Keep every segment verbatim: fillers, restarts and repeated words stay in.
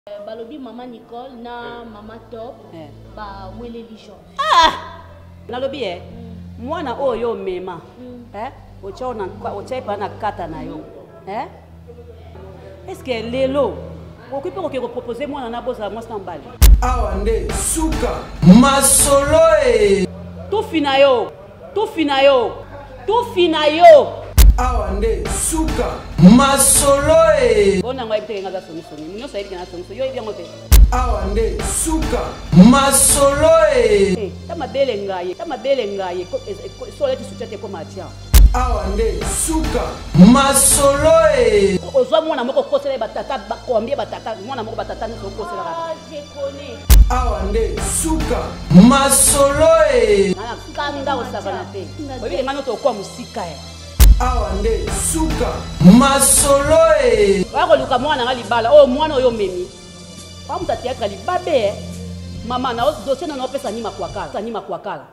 Balobi maman Nicole na maman Top ba mwele lijon. Ah! Nalobi eh. Mwana oyo mema. Eh? Ocha na ocha pa na kata na yo. Eh? Est-ce que lelo okipe ko ko proposer mwana na boza moi sambali. Awa nde suka masolo e. Tu fina yo. Tu fina yo. Tu fina yo. Awa nde suka masolo e. Bona ngwa ibite ngaza soni soni. Munyo sa ibite na soni soni. Yo ibya ngote. Awa nde suka masolo e. Eh, tama bele ngaye, tama bele ngaye ko so leti sutete ko matia. Awa nde suka masolo e. Ozwa mwana moko kosela batata bakombie batata mwana moko batata ni kosela ka. Ah, je connais. Awa nde suka masolo e. Na kanga osavana te. Obi ngano to kwa musika e. Awa nde suka masolo e. Wako luka mwana nga libala o mwana oyo memi. Kwa mutati yaka libabe mama na dossier na no pesa nyima kwa kala, nyima kwa kala.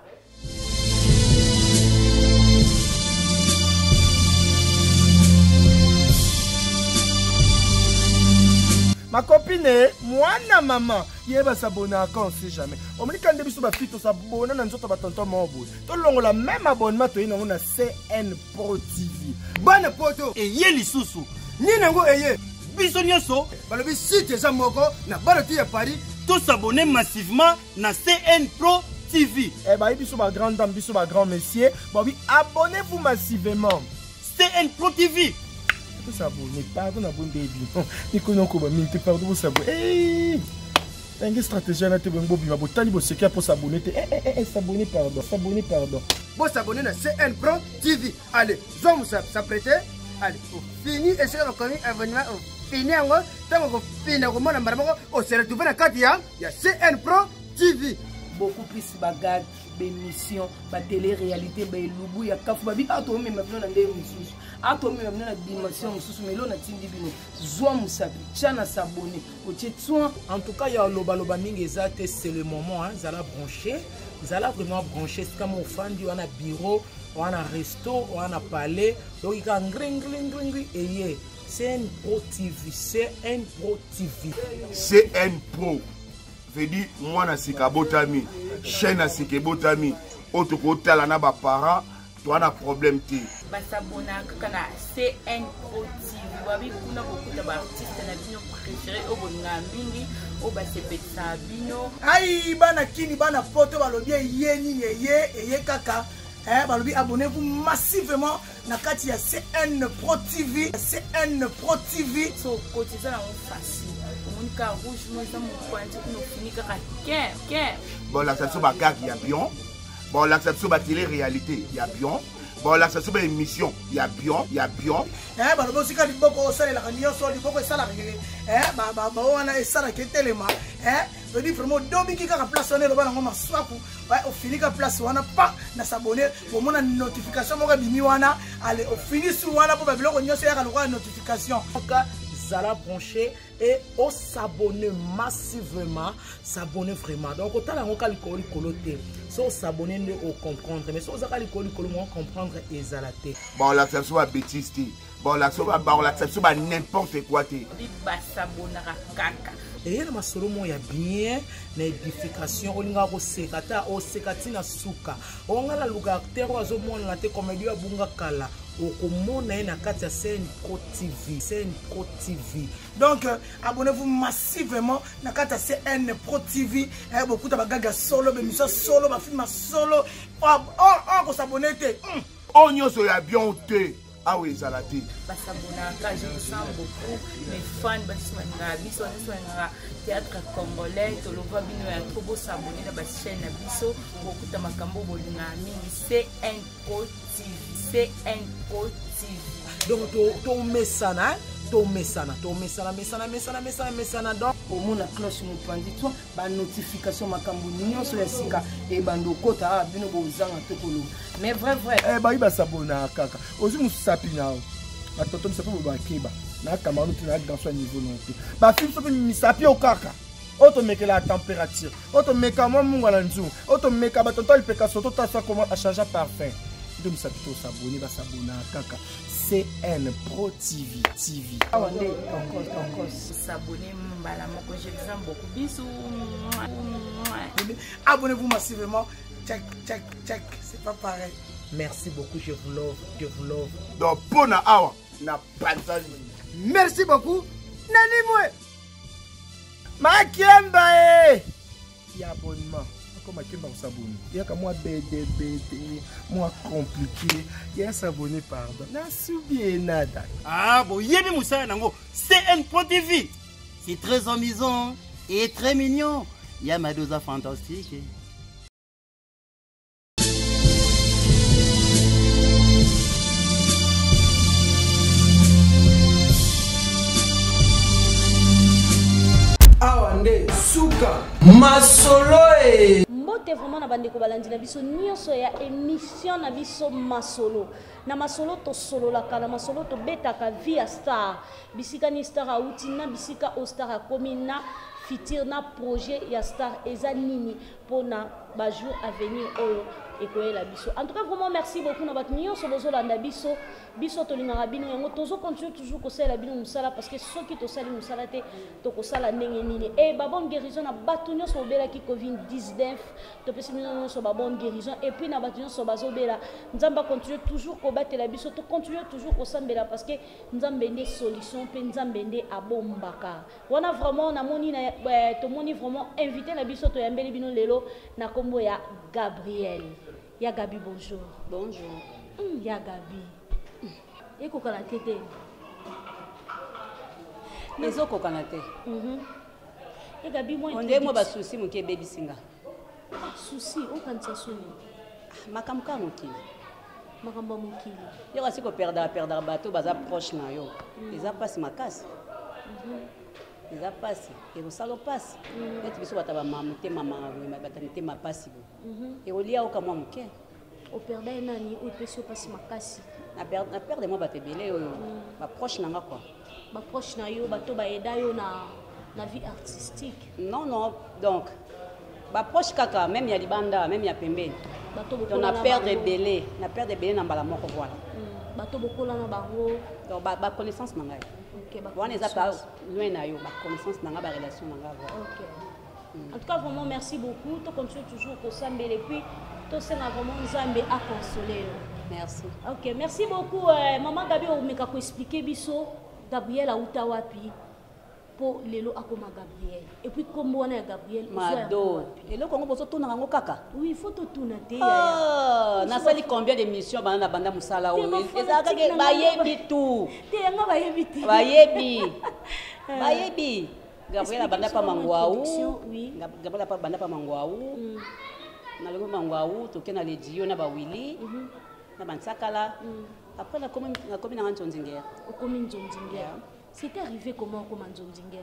Ma copine, moi na maman, yeba s'abonner encore on sait jamais. On me dit quand début sur ma fille to s'abonner na nzoto ba tonton mobo. To longo la même abonnement to ina na C N Pro T V. Bana poto e ye lisusu. Ni nango eye. Biso nyonso, balobi site za moko na baloti ya Paris, to s'abonner massivement na C N Pro T V. Eh bah biso ba grande dame, biso ba grand monsieur, bah oui, abonnez-vous massivement. C N Pro T V. S'abonner, pardon na bon baby. Ni kono ko ba minute pardon vous s'abonner. Eh! Une stratégie na te bongo bi ba botali bo secret pour s'abonner. Eh eh eh s'abonner pardon, s'abonner pardon. Bo s'abonner na C N Pro T V. Allez, zoom ça s'apprêter. Allez, fini et c'est le commis abonnement. Fini ngo, tango ko fini ko mona mbaramo o se retrouver na kati ya ya C N Pro T V. Beaucoup plus bagage, d'émissions, ba télé-réalité, ba lubu ya kafu ba bi ato me mabino na ndé mususu. Ato me mabino na dimension mususu melo na tindi bino. Zwa musapi, chana s'abonner. O tchetsoin. En tout cas, il y a loba loba mingi ezate, c'est le moment hein, zala branché. Zala vraiment branché, c'est comme au fan du on a bureau, on a resto, on a palais. Donc il y a ngring ngring ngring et yeah. C N Pro T V, C N Pro T V. C N Pro. Veut dire moi na sika botami, chaîne na sika botami, auto côté là na ba parents, toi na problème ti. Ba s'abonner kana C N Pro T V, ba bi kuna beaucoup de artistes na bino préféré au bonga mingi, au ba sepetsa bino. Aïe bana kini bana poto balobi yeni yeye eye kaka. Eh, balobi abonnez-vous massivement na kati ya C N Pro T V, C N Pro T V. So côté ça na facile. Mon cas rouge moi ça mon point tu nous fini kaka quin quin. Bon l'accession ba gag ya bien. Bon l'accession ba télé-réalité ya bien. Bon l'accession ba émission ya bien, ya bien. Eh balobi sika liboko osala la kanyo so liboko esala ngeke. Eh ba ba ba wana esala ke telema. Eh je dis vraiment domingi kaka place on est loba ngoma swaku. Ouais, au fini ka place wana pa na s'abonner pour mon notification mo ka bimi wana. Allez, au fini sur wana pour ba biloko nyoso ya ka lokwa notification. Zala branché et on s'abonner massivement, s'abonner vraiment. Donc autant la on calicoli coloté, so s'abonner au comprendre, mais so zala calicoli colo on comprendre et zalaté. Bon l'accession à bêtise ti. Bon l'accession à bon l'accession à n'importe quoi ti. Ba s'abonner kaka. Et na masolo mo ya bien na édification olinga ko sekata o sekati na suka. On ngala luka acteur ozo mona te comédie abunga kala. Okomona na kati ya C N Pro T V, C N Pro T V. Donc euh, abonnez-vous massivement na kati ya C N Pro T V. Eh beaucoup de bagaga solo, be misa solo, ba film solo. Oh oh ko s'abonner te. On nyoso ya bien te. Ah oui, zalati. Ba s'abonner ka je me sens beaucoup mes fans ba s'manga biso n'swanga théâtre congolais to lo va bino ya trop s'abonner na ba chaîne na biso beaucoup de makambo bolinga mingi C N Pro T V. C N Pro T V. Donc to mesana, to mesana, to mesana, mesana, mesana, mesana, mesana. Donc au monde la cloche mon pandi toi, ba notification makambo nyo so ya sika e bando kota bino bo zanga tokolo. Mais vrai vrai. Eh ba iba s'abonner kaka. Ozu musapi nao. Ba toto musapi bo ba keba. Na kamano tina dans son niveau non plus. Ba film so musapi o kaka. Auto meka la température. Auto meka mo munga la nzu. Auto meka ba tonto il peka soto ta sa comment à changer parfum. nde mosapi tosabone basabona kaka C N Pro T V T V awa nde tokos tokos s'abonner mbala moko je vous aime beaucoup bisous. Abonnez-vous massivement. Check, check, check. C'est pas pareil. merci beaucoup, je vous love, je vous love. Donc pona awa na pantalon. Merci beaucoup. Nani mwe Makemba eh Ya abonnement. Comme Makemba s'abonne. Il y a comme moi B D B D, moi compliqué. Il y a s'abonner pardon. Na soubié nada. Ah bon, yebi Moussa nango C N Pro T V. C'est très amusant et très mignon. Il y a Madoza fantastique. Awande suka masolo e mbote vraiment na bandeko balandi na biso nyonso ya émission na biso masolo na masolo to solo la kala masolo to betaka via star bisika ni star auti na bisika o star akomi na fitir na projet ya star eza nini pona ba jour à venir oyo ekoyela biso. En tout cas vraiment merci beaucoup na bato nyonso bozolanda biso biso tolingaka bino yango tozo continue toujours kosala bino musala parce que soki tosali musala te tokosala ndenge nini et ba bonne guérison na bato nyonso obelaki covid dix-neuf topesi bino nyonso ba bonne guérison et puis na bato nyonso bazobela nzamba continue toujours kobatela biso to continue toujours kosambela parce que nzambe nde solution pe nzambe nde abombaka wana vraiment na moni na tomoni vraiment invité na biso to yambeli bino lelo na kombo ya Gabriel. Ya Gabi, bonjour. Bonjour. Mm, ya Gabi. Mm. Et kokala tete. Nezo kokala te. Mhm. Et Gabi moi on dit moi ba souci mon ke baby singa. Souci o kanisa soni. Makamka mokili. Makamba mokili. Yo kasi ko perdre perdre bateau baza proche na yo. Eza passe makasi. Mhm. Eza passe et au salon passe. Et biso bataba mamute mama ngwe batanite mapasi bo. Mhm. Et olia o kamwa moke. O perdre nani o pesi o passe makasi. Na perdre na perdre moi batebele oyo. Ba proche nanga quoi. Ba proche na yo bato ba eda yo na na vie artistique. Non non donc ba proche kaka même ya libanda même ya pembeni. Bato on a perdre belé, na perdre belé na mbala moko voilà. Bato bokola na bango donc ba, ba connaissance nanga. OK ba. On est pas loin na yo ba connaissance nanga ba relation nanga voilà. OK. Mm. En tout cas vraiment merci beaucoup. To continue toujours ko sambele et puis to senga vraiment nzambe a consoler. Merci. OK, merci beaucoup euh, maman Gabi o meka ko expliquer biso Gabriel auta wapi po lelo akoma Gabriel. Et puis kombo wana Gabriel Mado. Et le Congo bozo tuna ngo kaka. Oui, il faut to tuna te ya. Na sali combien d'émissions bana na banda musala o. Ezaka ke bayebi tout. Te yanga bayebi te. Bayebi. Bayebi. Gabriel banda pa mangwaou. Oui. Gabriel pa banda pa mangwaou. Na longo mangwaou to kena ledio na ba Willy. Na bansakala. Après la commune la commune na Nzonzinguer. Au commune Nzonzinguer. C'était arrivé comment comme Nzonzinguer?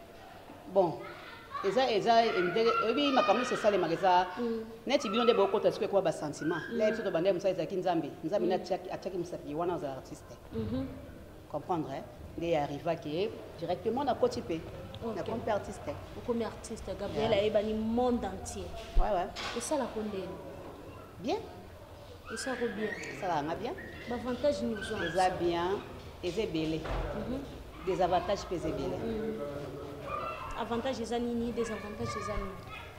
Bon. Eza eza ndele obi makambo c'est ça les magasins. Neti bino de boko ta sikwe kwa ba sentiment. Là il faut banda musa ezaki nzambe. Nzambe na tchaki atchaki musapi wana za artiste. Mhm. Comprendre hein? Il arriva qui directement na Kotipé. Na comme artiste. Comme artiste Gabriel a ébani monde entier. Ouais ouais. Et ça la condé. Bien. Et ça va bien. Ça va bien. L'avantage nous ont. Ça bien. Et c'est belé. Des avantages pesés belé. Avantages les anini, des avantages les anini.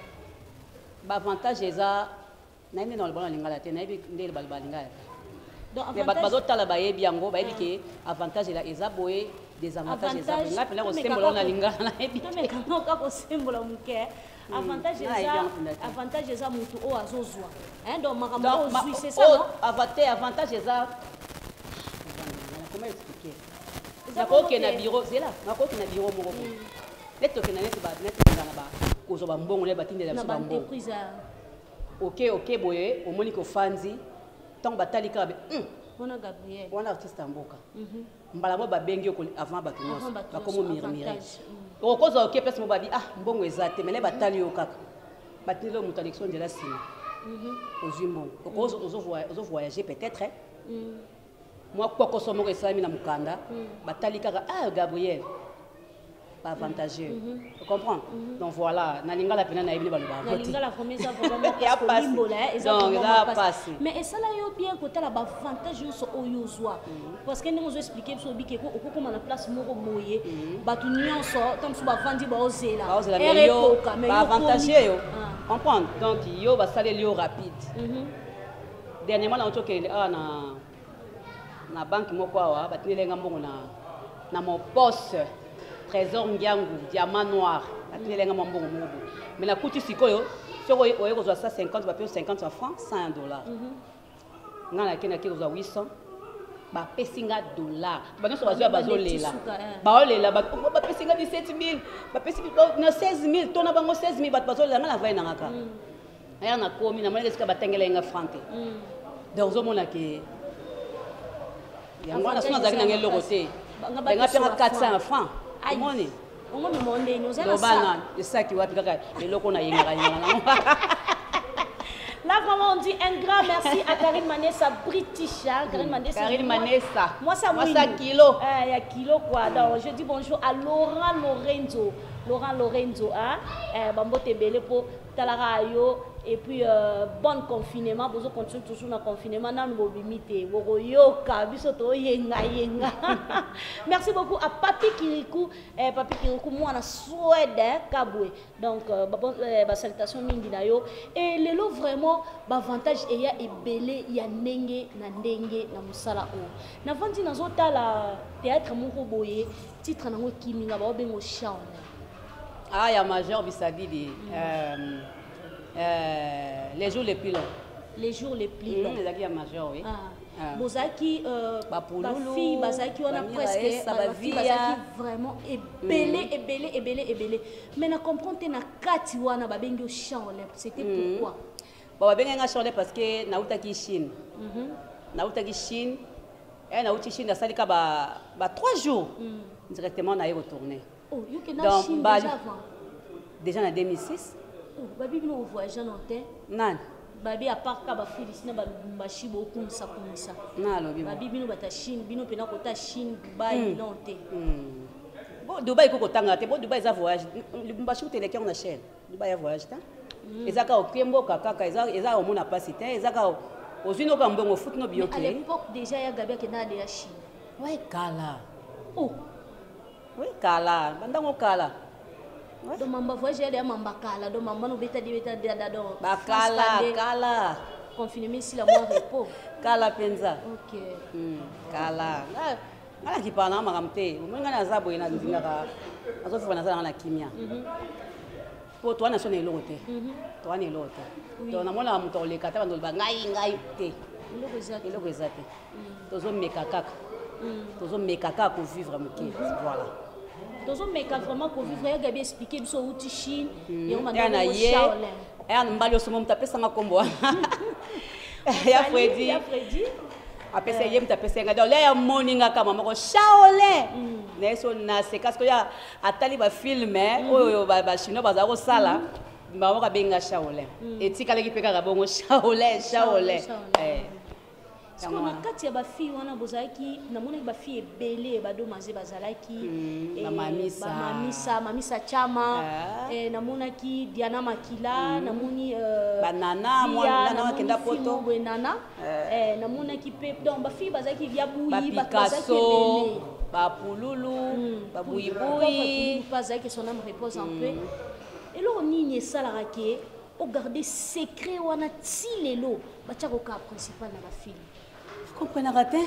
Bah avantage les a. Naïme dans le bon lingala te naïbe ndé le balbalinga. Donc avantage. Mais bazo tala baye biango baye que avantage la eza boé des avantages les a. Nga pela ko symbole na lingala naïbe. Mais quand on ko symbole muke. Avantage les a. Avantage les a mutu o azozwa. Hein donc makambo ozui c'est ça non? Avantage avantage les a. Comment expliquer? Nako ke na bureau c'est là. Nako ke na bureau moko. Leto ke na net ba net na ba. Ko zo ba mbongo le batinde la ba entreprise. OK OK boye o moni ko fanzi. Tant batali ka be. Wana Gabriel. Wana artiste mboka. Mhm. Mbala mo ba bengi ko avant batu nyonso. Ba komo mirmire. O ko zo OK pesa mo ba bi ah mbongo ezate mais le batali yo kaka. Batili lo mutu élection de la sima. Mhm. Ozimbo. O ko zo zo voyager peut-être. Mhm. Moi quoi que somo resami na mukanda batali kaka ah Gabriel avantageux. Tu comprends? Donc voilà, nalinga la pena na ibili ba ba. Nalinga la première ça vraiment il y a pas donc il a passé. Mais ça là yo bien côté la avantage yo so oyo zwa. Parce que nous expliquer so bi ke ko ko na place moko moye ba tu nyonso tant so ba vandi ba ozela. Ba ozela mais yo ba avantageux yo. Comprendre? Donc yo ba saler yo rapide. Dernièrement na oto ke ah na na banque moko awa ba tinelenga mbongo na na mon poste trésor ngiangu diamant noir atinelenga mbongo mobo mais na kuti sikoyo soko oye ko ça cinquante ba payer cinquante francs cent dollars ngana kena ke ko huit cents ba pesinga dollars ba nyonso bazwa bazolela ba olela ba ba pesinga dix-sept mille ba pesinga na seize mille tona bango seize mille ba bazolela ngana vai na ngaka aya na komi na mwana sika batengelenga francs donc zo mona ke yango na sona zaki na ngelo kote nga pera quatre cents francs moni ongo mi monde nous allons ça c'est ça qui va piquer le loko na yenga yenga là vraiment on dit un grand merci à Karine Manessa British Karine Manessa Karine Manessa moi ça moi ça kilo eh il y a kilo quoi donc je dis bonjour à Laurent Lorenzo Laurent Lorenzo hein eh bambo tebele po talara yo et puis euh, bon confinement vous continuez toujours dans confinement dans nos bimité yoka biso to yenga yenga merci beaucoup à Papi Kirikou eh, Papi Kirikou moi na Suède Kabwe donc euh, bon euh, ba salutation mingi na yo et lelo vraiment ba avantage et ya ebele ya ndenge na ndenge na musala o na vandi na zota la théâtre moko boye titre nango kiminga ba bengo Shawn ah ya major bisadidi mm. euh, Euh, les jours les plus longs. Les jours les plus longs. Les acquis à major, oui. Ah. Bozaki, euh, ma fille, Bazaki, on a presque, ma fille, Bazaki, vraiment, ébélé, ébélé, ébélé, ébélé. Mais na comprendre, na kati wana babengi au chanle. C'était pourquoi? Bon, babengi nga chanle parce que na utaki Chine. Na utaki Chine. Et na utaki Chine, na salika ba ba trois jours directement na y retourner. Oh, you can na Chine déjà avant. Déjà en deux mille six. Babi bino voyage en hôtel. Nan. Babi à part ka ba Philippines ba bashi beaucoup ça comme ça. Na lobi. Babi bino bata Chine, bino pena kota Chine, Dubaï non té. Bon Dubaï ko kotanga té, bon Dubaï za voyage. Bashi ko teleke on chaîne. Dubaï voyage ta. Ezaka okembo kaka eza eza o mona pas té, ezaka ozino ka mbongo foot no bioke. À l'époque déjà ya Gabi ke na de Chine. Ouais kala. Oh. Ouais kala, bandango kala. Donc mamba voyage ya mamba kala donc mamba no beta di beta da do bakala kala confinement ici la moi repos kala penza OK mm kala ngala kipana makamte umenga na zabo ina ndingaka azofuwa na zana na kimia po to ana sona ilote to ana ilote to na mona mto le kata bando ba ngai ngai te iloko ezate iloko ezate tozo meka kaka tozo meka kaka ko vivre moki voilà tozo meka vraiment ko vivre ya Gabi expliquer biso uti Chine et on m'a dit Shaolin et on m'a dit somo mtapesa nga kombo ya Freddy ya Freddy apesa yem tapesa nga donc ya moninga kama mako Shaolin na so na c'est parce que ya atali ba film oyo ba ba chino baza ko sala ba ka benga Shaolin et tikala ki peka ka bongo Shaolin Shaolin eh parce que na kati ya ba fille wana bozaki na mona ba fille ebele ba do maze bazalaki na mamisa ba mamisa mamisa chama eh na mona ki Diana Makila na moni banana mwana na wakenda poto banana eh na mona ki pe donc ba fille bazaki via bouyi ba bazaki ebele ba pululu ba bouyi bouyi bazaki son âme repose un peu et là on y salara ke o garder secret wana ti lelo ba tchako ka principal na ba fille comprenez raté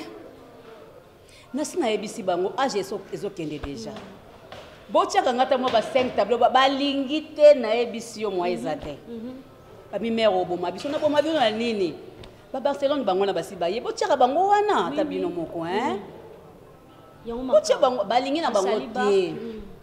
nasina ebisi bango age eso ezokende déjà botiaka ngata mo ba cinq tableau ba lingite na ebisi yo mo ezate ba mimero boma biso na boma bino na nini ba Barcelone bango na basi baye botiaka bango wana tabino moko hein botiaka bango ba lingi na bango te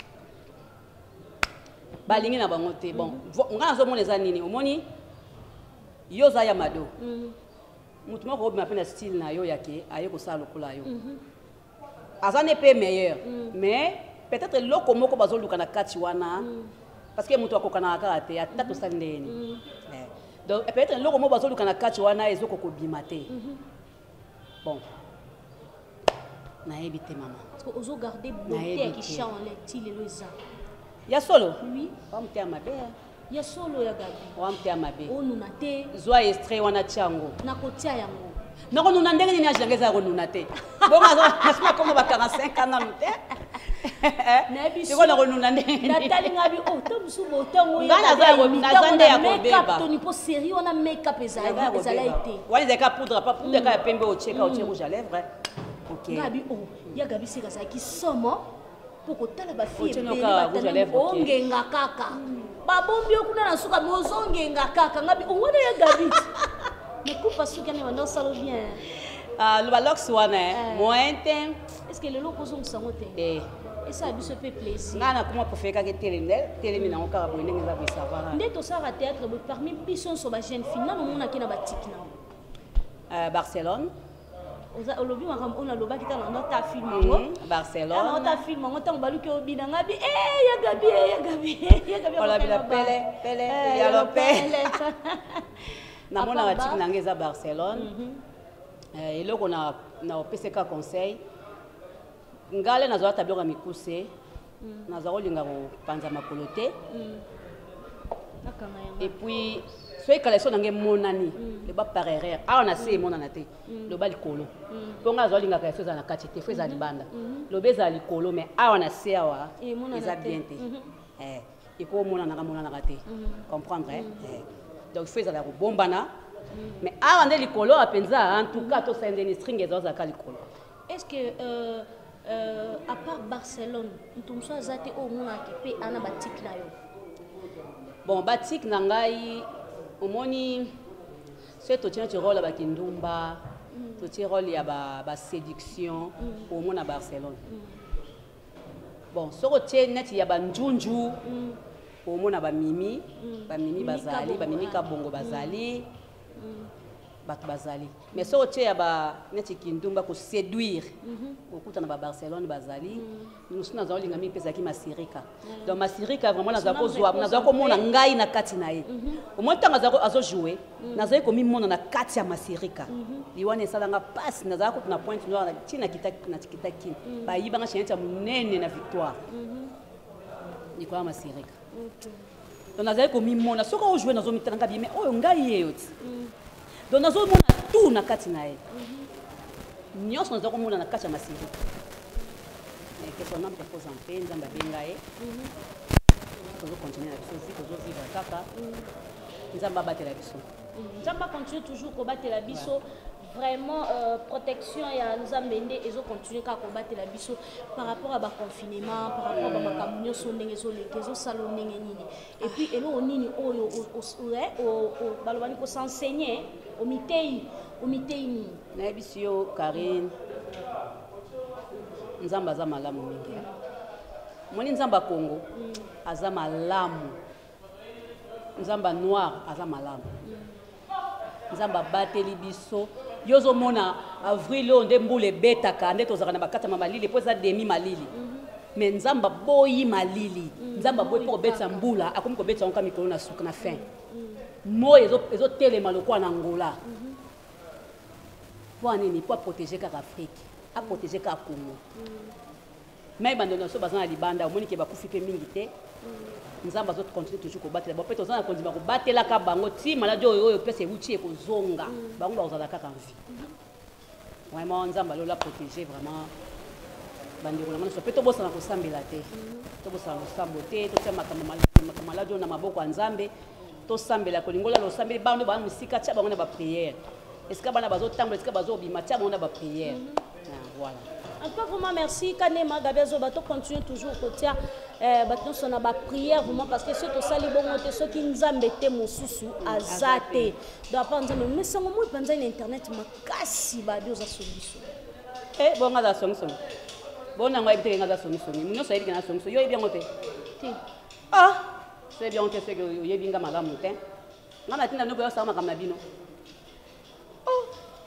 ba lingi na bango te bon ngana zo mona eza nini omoni yo za ya mado mutu moko obima pe na style na yo yake aye kosala lokola yo aza ne pe meilleur mais peut-être loko moko bazoluka na kati wana parce que mutu akokanaka kaka te ata tosali ndeni donc peut-être loko moko bazoluka na kati wana ezokoko bima te bon nayebi te mama parce que ozo garder beauté qui chante en leti lelo eza ya solo oui wa mte mabe ya solo ya gabi wa mte mabe onuna te zwa extrait wana tiango nakotia yango nakonuna ndenge nini age ngeza konuna te bonga nasima komo ba quarante-cinq ans nanu te siko nakonuna ndenge natali ngabi o to musu botongo nga naza nde ya kobeba toni po série wana make-up ezala ezala ete wana ezalaka poudre pa poudre ka ya pembe ocheka otie rouge à lèvres ok ngabi o ya gabi sika azalaki somo po kotala bafille ebele ongenga kaka babombi yo kuna na suka me ozongenga kaka ngabi ongwana ya gabi nakupa suki ane banda osala bien loba lox wana moyen te est ce que lelo kozongisa yango te eh esala biso mpe plaisir nga na kuma profekaki telemi telemi nango kaka boye ndenge eza boye savara nde tosalaka théâtre boye parmi biso nyonso bajeune fille nano omonaki na batiki nango barcelone olobi makambo oyo nalobaki ntango nanga ta filme yango barcelone ta filme yango ntango baluki obina ngabi ya gabi ya gabi olobila pele pele yalo pele namona batiki nango eza barcelone eloko na opeseka conseil ngale nazwaka tabiloko ya mikuse naza kolinga kopanza makolo te et puis soki collection nange emonani loba par erreur awa na se emonana te loba likolo mpo nga azwa olingaka efo ezala na kati te fo ezala libanda loba ezala likolo mais awa na se awa eza bien te eko omonanaka monanaka te comprendre donc fo ezala kobombana mais awa nde likolo apenza en tout cas tosendeni string ezazalaka likolo est ce que euh, euh, à part Barcelone moto mosusu aza te oyo omonaki mpe ana batike na yo bon batike na ngai omoni soki totie neti role ya bakindumba totie role ya baséduction omona Barcelone bon soki otie neti ya banjunju omona bamimi bamimi bazali bamimi kabongo bazali bato bazali mais soki otie ya neti kindumba koséduire okutana ba Barcelone bazali mosusu naza kolinga mingi mpe ezalaki masirika donc masirika vraiment nazala kozwa nazala komona ngai na kati na ye omoi ntango azojoue nazali komimona na kati ya masirika liwana esalanga mpasi nazala kutu na pointe noire ntina kitakini bayibanga chenete ya monene na victoire likolo ya masirika donc nazali komimona soki ojoue nazomitananga bien mais oyo ngai yeyo ti donc nazomona tout na kati na ye nyonso naza komona na kati ya masiri kesona mpepoza mpe nzambe abenga ye tozokontinue na biso vi tozovivre kaka nzambe abatela biso nzambe acontinue toujours kobatela biso vraiment euh, protection ya nzambe nde ezocontinue kaka kobatela biso par rapport à baconfinement par rapport a bamakambo nyonso ndenge ezoleka ezosala ndenge nini et puis eloko nini oyo balobani kosensegne omitei omitei nini nayebisi yo Karine nzambe aza malamu mingi moni nzambe ya Congo aza malamu nzambe noir aza malamu nzambe abateli biso yo ozomona avril oyo nde mbula ebetaka nde tozalaka na bakatama malili mpo eza demi malili mais nzambe aboyi malili nzambe aboyi mpo kobetisa mbula akomi kobetisa yango ka mikolo na suka na fin moi ezotelema lokola na ngola mpo anini mpo aprotege kaka afrique aprotege kaka Congo mai bandeko nyonso baza na libanda omonike bakufi mpe mingi te nzambe azocontinue toujours kobatela bo mpe toza na kondima kobatelaka bango ti maladi oyo oyo mpesa ewuti ekozonga bango bakozala kaka mvi vraiment nzambe alola protege vraiment bandeko na nyonso mpe tobosana kosambela te tobosana losambo te totia makambo maladi oyo na maboko ya nzambe tosambela kolingola losambeli bano bana mosika tia bango na bapriere esika bana bazotambola esika bazobima tia bango na bapriere voilà. En tout cas, vraiment merci. Kanema Gabezo bato continue toujours kotia euh bato sona ba prière vraiment parce que ceux to sali bongo te ceux qui nzambe te mosusu azate. Donc pas nzambe mais sango mo panza na internet makasi ba dio za solution. Eh bonga za solution. Bona ngwa ibite ngaza solution. Munyo so ibike na solution. Yo ibyango te. Ti. Ah. C'est bien que c'est que yo ibinga malamu te. Ngana tinda no boyo sa makama bino. Oh.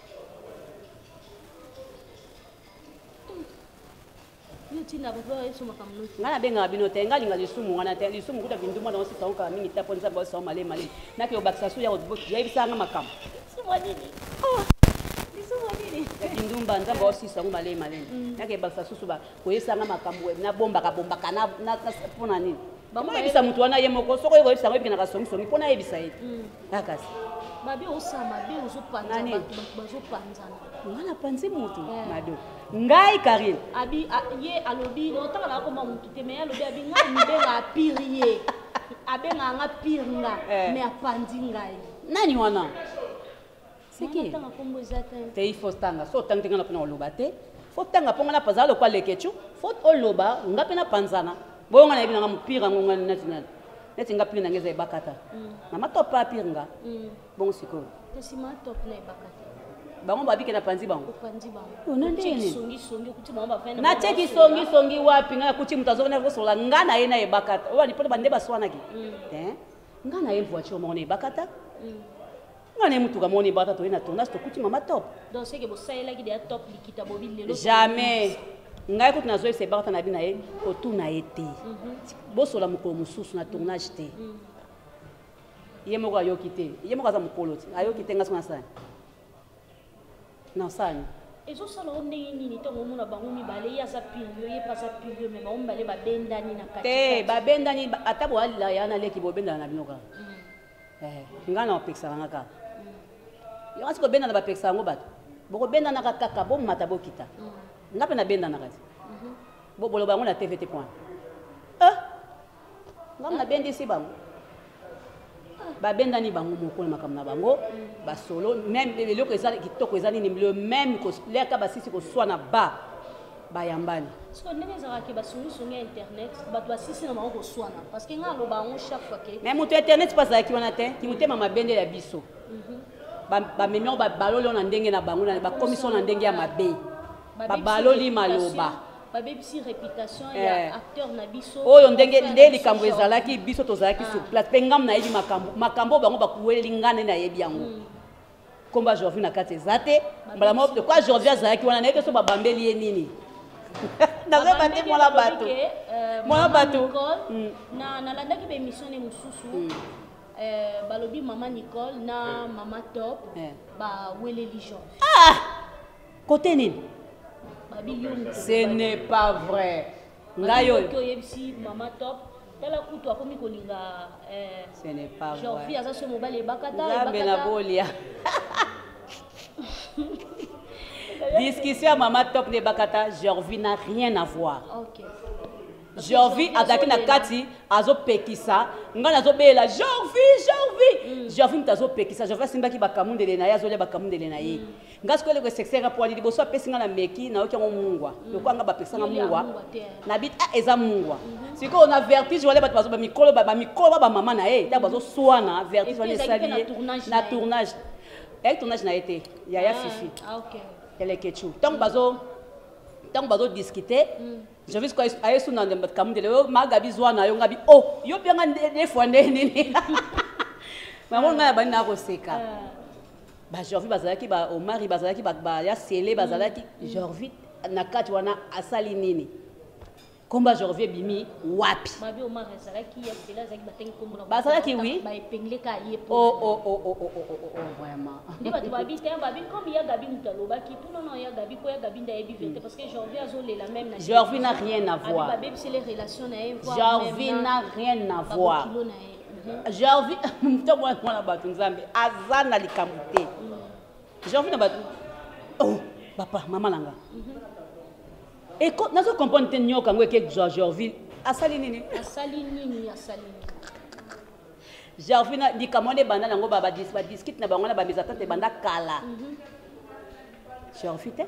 ngana benga bino te ngalinga lisumu ngana te lisumu kuta binduma na osi saonka mingi tapo nza bo saoma le mali nake obakisa su ya yebisanga makam sumo nini oh lisumu nini binduma nyumba nzambe osisa ngo malé malé yake balsa susu ba koyesanga makambo na bomba ka bomba kana na pona nini bango ebisa mutu wana ye moko soko yeko ebisa ngo ebikana ka songi songi pona ebisa ye akasi babi osama bi ozopanza bato bazopanzana ngana panzi mutu mado ngai Karine abi ye alobi otaka la koma mutu te me alobi abi ngai mbenga pirier abenga nga pirnga me apandi ngai nani wana siki tanga kombo ezata te il faut tanga so tanga tanga pona oloba te faut tanga ponga na pazalo kwa lekechu faut oloba nga pena panzana bonga na ebina nga mupira ngonga national neti nga pina ngeza ebakata mama topa pirnga bon siko te sima top na ebakata bango babike na panzi bango panzi bango ona ndeni songi songi kuti mama bafana na cheki songi songi wapi nga kuti mutazo na vosola nga na yena ebakata oba ni poto bande baswana ki eh nga na ye voiture mo na ebakata nga na mutuka mo na ebakata to ina tournage to kuti mama top donc c'est que bo saela ki de top likita bobi lelo jamais ngai kuti nazo ese bakata na bina ye otuna ete bosola mukolo mususu na tournage te ye moko ayoki te ye moko aza mukolo te ayoki te nga sona sana non sani ezosala o ndenge nini ntango omona bango mibale ye aza pirio ye mpe aza pirio me bango mibale babendani na kati te babendani ata boalila ya na leki bobendana na bino kaka ngai na bapekisaka nga kaka yonga siko obendana bapekisa yango bato bokobendanaka kaka bomata bokita nga mpe nabendanaka te boloba yango na T V T point nga nabendisi bango babendani bango moko na makambo na bango basolo même eloko ezali kitoko ezali ni le même leka basisi koswana ba bayambani siko ndenge ezalaki basungisongi ya internet bato basisi na bango koswana parce que nga aloba yango chaque fois ke mais moto internet mpe azalaki wana te kimotema mabende ya biso bamemi yango babaloli na ndenge na bango bakomiso na ndenge ya mabe babaloli maloba babebisi réputation ya acteur na biso oyo ndenge nde likambo ezalaki biso tozalaki sur place mpe ngamu nayebi makambo makambo bango bakuweli ngane nayebi yango komba Jorvi na kati eza te mbala moko kwa Jorvi azalaki wana nayebi so babambeli ye nini nazoba te mwana bato mwana bato nalandaki baémission ne mosusu balobi mama Nicole na mama Top baweleli Jorvi kote nini ce n'est pas vrai. Ngayo mama Top tala kutu akomi kolinga eh ce n'est pas vrai. Jorvi aza so mobile ebakata ebakata na bolia. Discussion à mama Top ne bakata Jorvi n'a rien à voir. OK. Jorvi azaki na kati azo pekisa ngana azo bela Jorvi Jorvi Jorvi mtazo pekisa Jorvi simbaki bakamundele na yazo le bakamundele na ye ngasko le sexera pour ali boso pesinga na meki na oki mungwa lokwanga bapesanga mungwa na bit a eza mungwa siko on a vertige wale bato bazo ba mikolo ba mikolo ba mama na ye ta bazo swana vertige wale sali na tournage et tournage na été ya ya fifi ah OK elle kechu donc bazo donc bazo discuter je vis quoi aye suna ndemba kamundele yo magabi zwana yo ngabi oh yo byanga ne fois nini maman nga bani na ko seka ba Jorvi bazalaki ba Omari bazalaki ba ya Sele bazalaki Jorvi na kati wana asali nini komba Jorvi bimi wapi mabi Omar azalaki ya Sele azalaki batengi kombo na bazalaki oui ba epengle ka ye po oh oh oh oh oh oh vraiment ndi bato babi te babi comme ya gabi mutalobaki tout non non ya gabi ko ya gabi nda yebi vérité parce que Jorvi azole la même na Jorvi n'a rien à voir babi c'est les relations na ye voir Jorvi n'a rien à voir Jorvi mto mwana mwana bato nzambe azana likambo te Jorvi na bato oh papa mama nanga et quand nazo comprendre te nyoka ngwe ke Jorvi asali nini asali nini asali Jorvi na likamone banda nango baba dis ba discuter na bango na ba misatante banda kala Jorvi te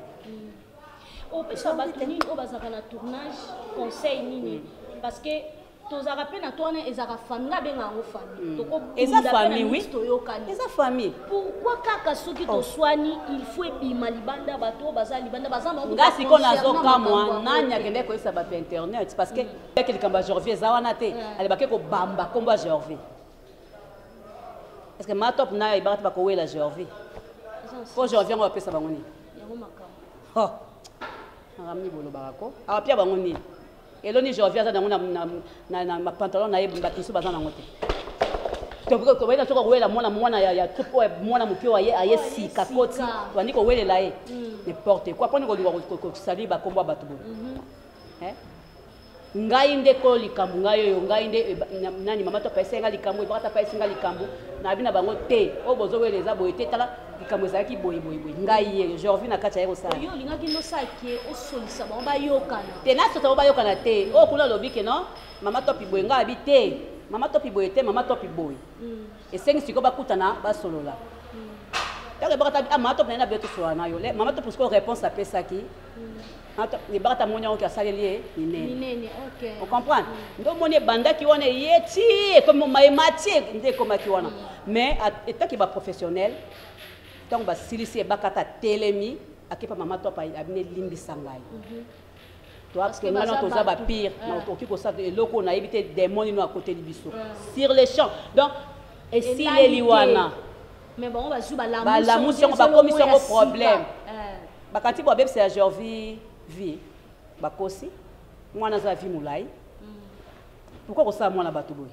o pesa bato nini o bazaka na tournage conseil nini parce que tozaka pe na tourne ezaka famille nga benga ngo famille toko eza famille oui eza famille pourquoi kaka soki toswani il faut ebima libanda bato baza libanda baza nga siko nazoka mwa nani akende koyesa bato internet parce que eke likambo ya Jorvi eza wana te alebake kobamba kombo ya Jorvi est ce que ma Top na ebaka te bakowela Jorvi po Jorvi yango bapesa bango nini yango makambo ngamni bolobaka ko awapia bango nini eloni Jorvi aza nango na pantalon na ye bato mosusu baza nango te tokoyena soki kowela mwana mwana ya troupe oyo mwana moke oyo aye sika koti tobandi kowelela ye n'importe quoi mponi kolinga kosali bakombo ya bato boye ngai nde ko likambo ngai oyo ngai nde nani mama to apesi nga likambo ebaka apesi nga likambo nabi na bango te oyo bozowela eza boye te tala likambo ezalaki boye boye boye ngai ye jorvi na kati ya ye kosala yo olingaki nosaki osolisa bango bayokana te nasosa bango bayokana te oyo kuna alobi ke no mama topi boye ngai abi te mama topi boye te mama topi boye esengi sikoyo bakutana basolola ntango ebaka mama topi naye na bie tosolola na yo mama topi sikoyo réponse apesaki ebaka ta moni yango ki asaleli ye minene ocomprendre nde omoni ebandaki wana ye ti ekomi mayema ti nde ekomaki wana mais etaki baprofessionnel ntango basilisi ebaka ta telemi akepa mama topa abine elimbisa ngai toakengana toza bapire okoki kosala eloko nayebi te demoni no akoteli biso sur les champs donc esileli wana balamusi yango bakomisi yango problème bakati bo abebisa ya jorvi vie bakosi mwana aza vie molai pourquoi kosala mwana bato boye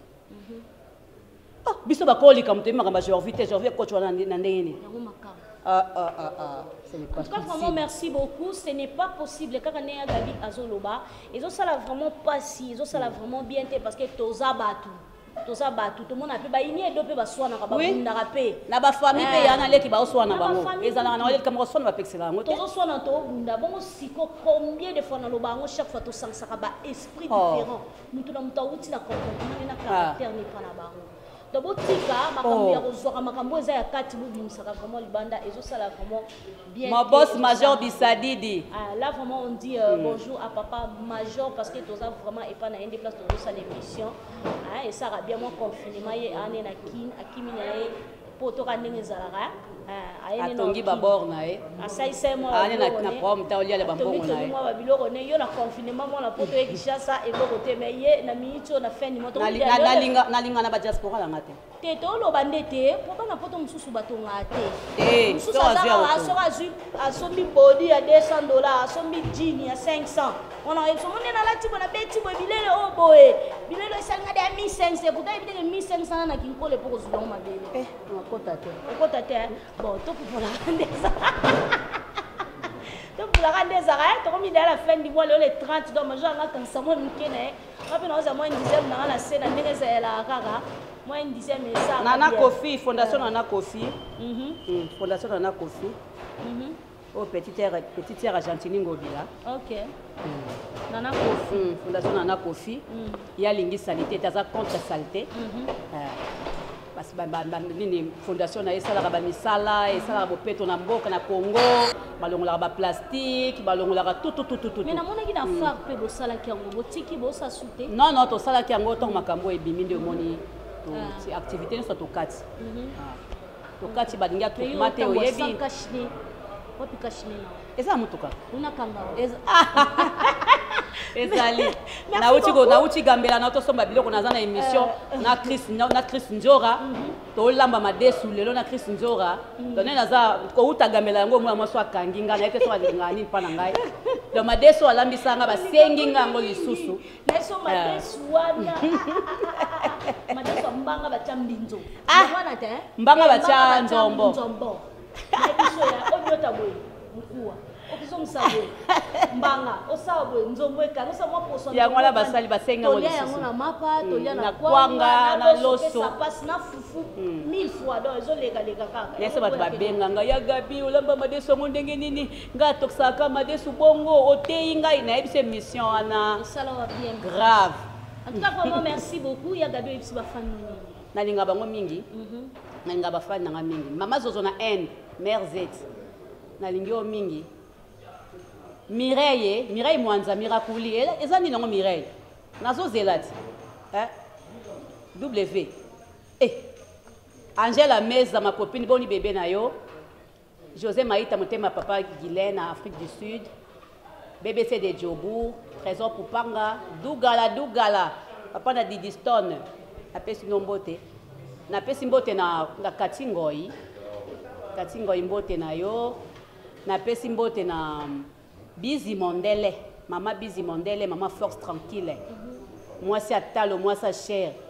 biso bakolika moto makambo ya jorvi te jorvi ekoti wana na ndenge nini Ah, ah, ah, ah. Ce n'est pas en tout cas, vraiment, merci beaucoup. Ce n'est pas possible. Quand on est à Gabi Azoloba, ils ont ça là vraiment pas si, ils ont ça là vraiment bien parce que toza batu. Toza batu. Tout le monde a pu ba ini et deux peu ba soana ka ba bunda rapé. Na ba famille pe yana leki ba soana bango. Ezala na leki kamera soana ba pexela ngote. Toza soana to bunda bongo siko combien de fois na loba ngo chaque fois to sang ça ba esprit différent. Nous tout na mutauti na comportement na caractère ni pas na bango. Dobotika makambo ya kozwaka makambo eza ya kati bobimisaka vraiment libanda ezosala vraiment bien. Mon boss major Bisadidi. Ah là vraiment on dit euh, mm. bonjour à papa major parce que toza vraiment et pas na une place de sa émission. Ah et ça va bien mon confinement ye ane na kin akimi na ye poto ka ndenge zalaka. Ah ayene no. Atongi babor na ye. Asaisa mo. Ane na na prom ta olia le bambongo na ye. Mo ba biloko ne yo na confinement mo na poto e Kishasa e ko te me ye na minute na fin ni moto. Na na linga na linga na ba diaspora la ngate. Te to lo bandete po na poto mususu bato ngate. Eh, mususu azaka asoka zu asombi body ya deux cents dollars, asombi jean ya cinq cents. On a so mone na lati bona beti bo bilele o boye. Bilele sanga de mille cinq cents, pourtant il dit mille cinq cents na kinkole poko zulong mabele. Eh, on kota te. On kota te. Bon, to pour la rendez-ça. Donc pour la rendez-ça, tu as mis à la fin du mois le trente donc moi j'ai quand ça moi mukene. Après nous avons une dizaine dans la scène ndenge za la kaka. Moi une dizaine mais ça. Nana Kofi, fondation Nana Kofi. Mhm. Fondation Nana Kofi. Mhm. Oh petite terre petite terre Argentine Ngobila. OK. Nana Kofi. Fondation Nana Kofi. Il y a lingi saleté, taza contre saleté. Mhm. Parce que nini fondation na esala ba misala esala bo peto na mboka na Congo balongola ba plastique balongola tout tout tout tout. Mais na mona ki na faire pe bo sala ki yango botiki bo sa souté. Non non to sala ki yango to makambo ebimi nde moni to ci activité ne so to kati. Ah. To kati balinga to mate oyebi. Wapi kashine na. Eza mutuka. Una kanga. Eza ezali na uchi go na uchi gambela na to somba biloko na zana émission na Chris na Chris Njora to lamba madesu lelo na Chris Njora to ne naza ko uta gambela yango mwa mwaso akangi nga na ete so alingani pa na ngai do madesu alambisa nga basengi nga ngo lisusu na so madesu wana madesu mbanga bacha mbinzo wana te mbanga bacha nzombo nzombo na biso ya onyota boy mkuwa okizongisabe mbanga osabwe nzombo ekanga sa mwa poso ya ngwala basali basenga ngo lisusu tolia na mapa tolia na kwanga na loso ça passe na fufu mille fois donc ezolega lega kaka yese bato babenga nga ya Gabi olamba madeso ngo ndenge nini nga toksaka madeso bongo oteyi ngai na yebise mission wana sala wa bien grave. En tout cas vraiment merci beaucoup ya Gabi yebisi ba fan nini nalinga bango mingi mhm nalinga ba fan nanga mingi mama zozo na N mère Z nalingi o mingi Mireille, Mireille Mwanza, Miraculi, eza ni nango Mireille. Nazo zelati. Hein? W. Eh. Angela Meza, ma copine, boni bébé na yo. José Maïta, motema papa Guylaine, Afrique du Sud. B B C de Djobour, Trésor Poupanga, Dougala, Dougala. Papa na Didi Stone. Apesi nombote. Na pesi mbote na na Katingoi. Katingoi mbote na yo. Na pesi mbote na Bizi Mondele, maman Bizi Mondele, maman force tranquille. Mm -hmm. Moi c'est Atalo, moi ça cher.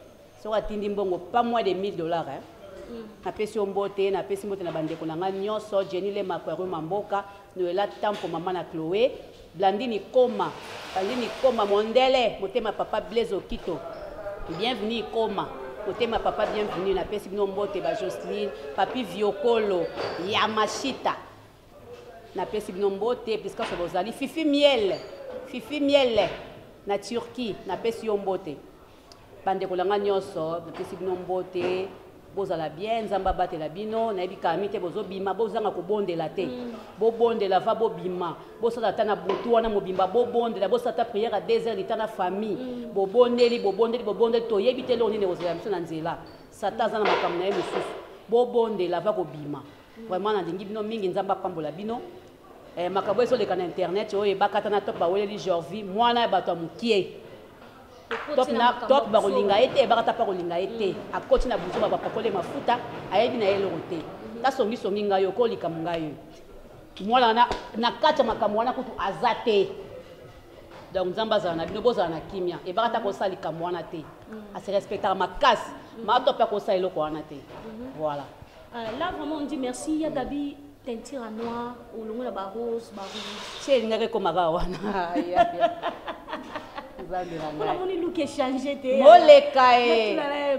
soki atindi mbongo pas moins de mille dollars hein. napesi yo mbote napesi mbote na bandeko na nga nyonso Jenny le makwaru mamboka noela tampo mama na Chloé Blandini Koma Blandini Koma mondele motema papa Blaise Okito bienvenue Koma motema papa bienvenue napesi bino mbote ba Jocelyne papi Viokolo Yamashita napesi bino mbote puisque so bozali Fifi Miel Fifi Miel na Turquie napesi yo mbote bandeko na nga nyonso napesi bino mbote bozala bien nzamba batela bino nayebi kami te bozobima bozanga kobondela te bobondela va bobima bosala ta na butu wana mobimba bobondela bosala ta prière à deux heures litana famille bobondeli bobondeli bobondeli toyebi te lelo nini kozela biso na nzela satan aza na makambo na ye mosusu bobondela va kobima vraiment nalingi bino mingi nzamba apambola bino makambo ezoleka na internet oyo ebakata na top baweleli Jorvi mwana ya bato ya mokie top na top bakolinga ete bakata pa kolinga ete akoti na buzo bapakole mafuta ayebi na yelo te tasongi songi ngayo kolika mungayo mwana na na kata makambo wana kutu azate donc nzamba za na bino boza na kimia e bakata ko salika mwana te a se respecter makasi ma top pa ko sa eloko wana te voilà là vraiment on dit merci ya Gabi teinture en noir ou longo na ba rose ba rouge chez ngake ko maga wana Voilà, on est look échangé. Moleka e.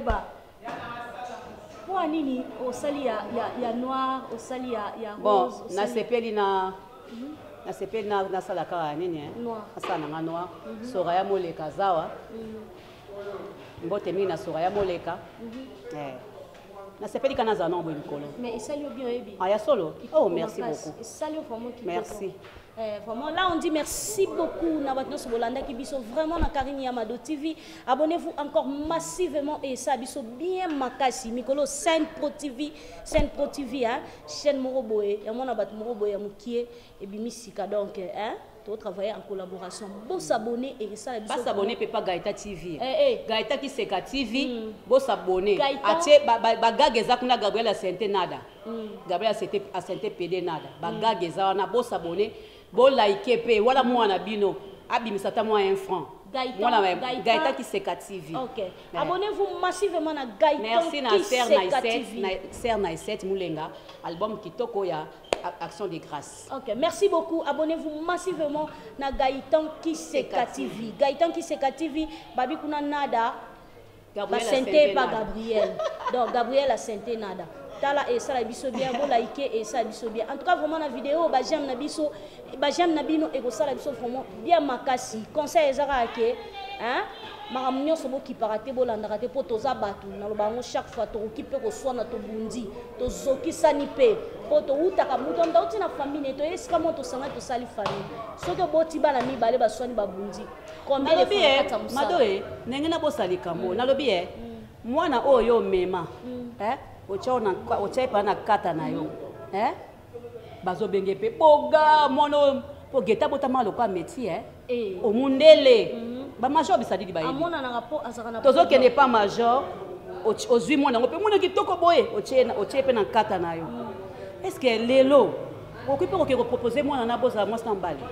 Pour nini au sali ya ya noir, au sali ya ya rose. Bon, na sepeli na na sepeli na na sala ka nini eh. Noir. Asana nga noir. Soraya moleka zawa. Mbote mingi na soraya moleka. Eh. Na sepeli kana za nombo likolo. Mais sali bien ebi. Ah ya solo. Oh, merci beaucoup. Sali vraiment qui. Merci. Eh, vraiment, là on dit merci beaucoup Nabatno Sobolanda qui biso vraiment na Karine Yamado T V. Abonnez-vous encore massivement et ça biso bien makasi Mikolo Sainte Pro T V, Sainte Pro T V hein, chaîne Moroboé, ya mona bat Moroboé ya mukie et bimisika donc hein. Tout travailler en collaboration. Bon s'abonner et ça pas s'abonner peut pas Gaïta T V. Eh eh Gaïta qui c'est T V, bon s'abonner. Atie ba ba gageza kuna Gabriela Sente nada. Gabriela Sente a Sente P D nada. Ba gageza na bon s'abonner. Bon like pe wala mwana bino abimisa ta moi un franc. Gaïta qui c'est T V. OK. Abonnez-vous massivement na Gaïta. Merci na Ser Naïset, Ser Naïset Moulenga, album Kitoko ya Action de grâce. OK, merci beaucoup. Abonnez-vous massivement na Gaïtan qui c'est T V. Gaïtan qui c'est T V, babi kuna nada. Gabriel Sente pas Gabriel. Donc Gabriel a Sente nada. Tala et ça la biso bien bon liker et ça biso bien. En tout cas vraiment la vidéo ba j'aime na biso ba j'aime na bino et ko ça la biso vraiment bien makasi. Conseil ezaka ke hein maramunyo sobo ki parate bolanda kate po toza batu na lo bango chaque fois to okipe ko swana to bundi to zoki sani pe po to utaka muto ndauti na famille to esika mo to sanga to sali famille. Soki boti bala mi bale ba swani ba bundi. Combien de fois kata musa madoe nengena bo sali kambo na lobi eh mwana oyo mema eh ochaona ochaipa na kata na yo eh bazo benge pe boga mono pogeta botama loka métier eh o mundele ba major bisadi di ba amona na rapport azaka na tozo kende pas major ozui mwana ngope mwana kitoko boye ochena ochepe na kata na yo est-ce que lelo okipe ko ko proposer mwana na boza moi sans balle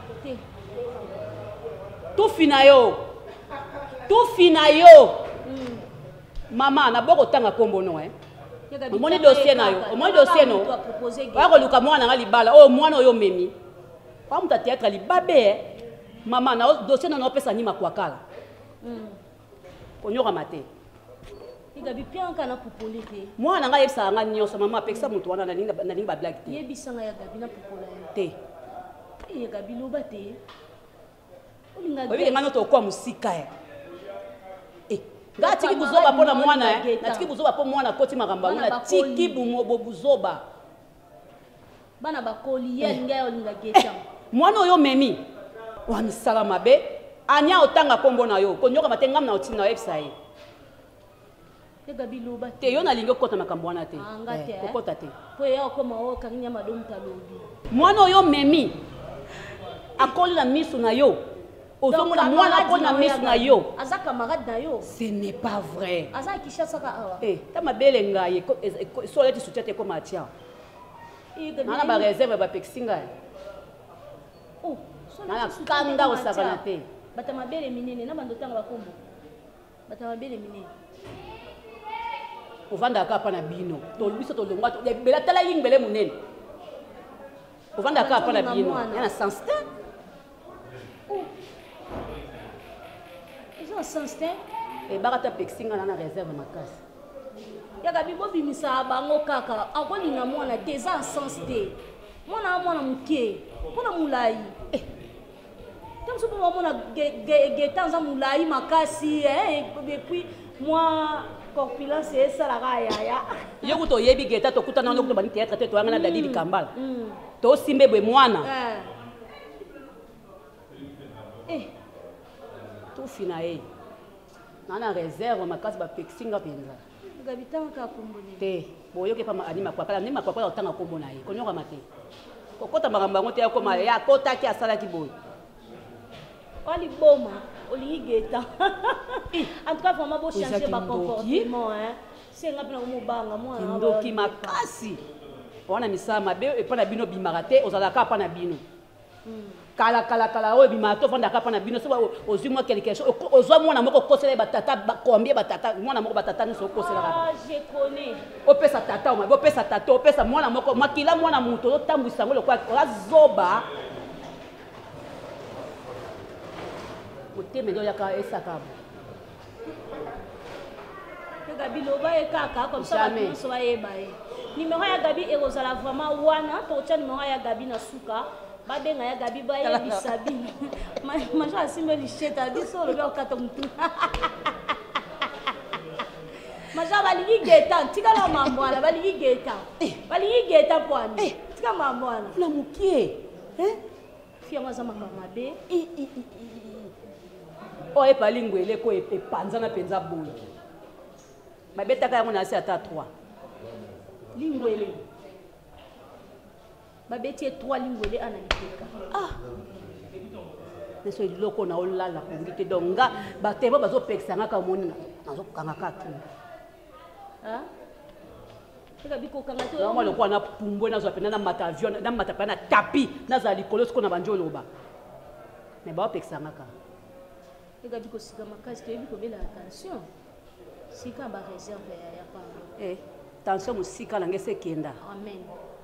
tout fina yo tout fina yo mama na boko tanga kombo no eh omoni dossier na yo omoni dossier no wako luka mwana nga libala oh mwana oyo memi kwa muta théâtre libabe mama na dossier na no pesa ni makwakala mm konyoka mate igabi pianka na popoli te mwana nga yebisa nga nyonso mama apekisa mutu wana na linga na linga blague te yebisa nga ya gabi na popola te e gabi loba te olinga obi nga noto kwa musika eh Natiki buzoba pona mwana eh natiki buzoba pona mwana koti makamba ngona tiki bumobo buzoba bana bakoli ye ngayo linga geta mwana oyo memi wa misala mabe anya otanga kombo na yo konyoka matenga na otina website te gabi loba te yo na lingo kota makambo wana te ngate kokota te po ya okoma o kanginya madomu talobi mwana oyo memi akoli na misu na yo ozomona mwana pona misu na yo aza camarade na yo ce n'est pas vrai aza kishasa ka awa eh ta mabele ngai so leti soutien te comme atia nana ba réserve ba pexinga oh so nana kanga osakana te bata mabele minene na bando tanga bakombo bata mabele minene ovandaka apa na bino tolubiso tolongwa bela tala ying bele munene ovandaka apa na bino yana sens te eza sens te ebakata pexinga na na réserve makasi yaka bibo bimisa bango kaka akolinga mwana te eza sens te mwana mwana moke mpona molai te mosu mpo bamona geta nza molai makasi epuis mwa corpulence esalaka yaya yo kuta oyebi geta tokutana wana kuta bani théâtre te toyanga na dadi likambala tosimbe bwe mwana tufi na ye na na réserve makasi bapexinga mpenza te boyoki pa ani makwapala ni makwapala otanga kombo na ye konyokama te kokota makambo yango te yakoma ye akotaki asalaki boye oliboma olingi geta en tout cas vraiment beau changer ba comportement hein senga pena komobanga mwana ndoki makasi wana misala mabe epa na bino bimaka te ozalaka pa na bino kala kala kala oyo bimaka te ofandaka pa na bino soba ozwi mwa quelque chose ozwa mwana moko okosela batata combien batata mwana moko batata nyonso okoselaka opesa tata omabe opesa tata opesa mwana moko makila mwana moto ozotambwisa yango lokwa ozazoba oteme oyoka esaka Gabi loba e kaka comme ça bato nyonso bayeba ye numéro ya Gabi ekozala vraiment wana tokotia numéro ya Gabi na suka babenga ya Gabi bayebisa bino majo asimbe lisheta biso olobi okata mutu majo balingi geta tikala mambo wana balingi geta balingi geta pwani tika mambo wana na mukie fia maza mama mabe o epalingwele ko epanzana penza boye babetaka yango na asi ata trois lingwele babeti trois lingwele ana liteka ah neso iloko na olala kongi te donc nga batebo bazopekisa nga kamoni nazokanga kaki ah eka biko kanga to yango lokwa na pumbwe nazwa pena na mata avion na mata pena tapi nazala likolo siko na banjolo ba mais baopekisa nga ka eka biko sika makasi to biko bela attention sika ba réserve ya ya pa eh tension musika na ngese kenda amen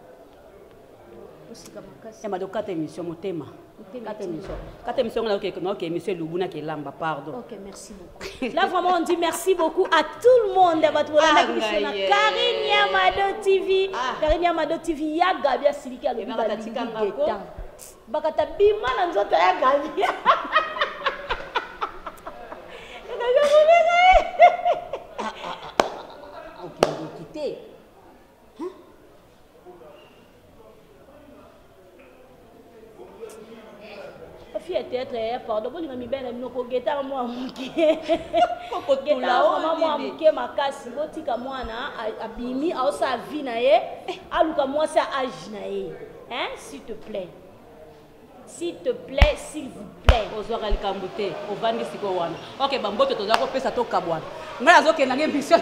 musika makasi ya madoka ta émission motema kata émission kata émission na ke na ke émission lubuna ke lamba pardon. OK, merci beaucoup. Là vraiment on dit merci beaucoup à tout le monde battu la émission na Karine Yamado T V. Karine Yamado T V ya Gabi Asilika le bika bakata bima na nzoto ya Gabi. OK, on quitter. Fille être pardon bon ngami bena minoko geta mwa muke kokotula mama mwa muke makasi botika mwana abimi aosa vie na ye aluka mwa sa âge na ye hein s'il te plaît s'il te plaît s'il vous plaît ozwaka likambo te ovandi siko wana OK bamboto toza kopesa to kabwana ngai azokenda nge mission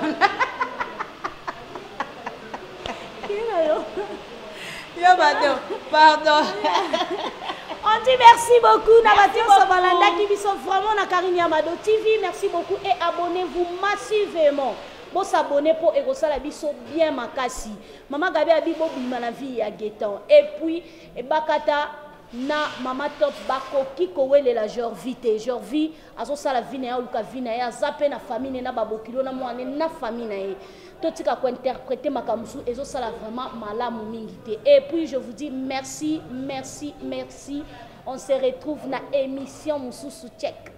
yo bato pardon. On dit merci beaucoup. Qui sont vraiment na Karine Yamado T V. Merci beaucoup et abonnez-vous massivement. Bon s'abonner pour Erosala biso bien makasi. Maman Gabi abibo bima la vie ya Getan. Et puis e bakata na mama top bako kiko wele la genre vite genre vie aso sala vie na ya luka vie na ya zape na famille na babokilo na mwana na famille na ye. Totika ko interpréter makamsu ezo sala vraiment malamu mingité. Et puis je vous dis merci, merci, merci. On se retrouve na émission Mususu Check.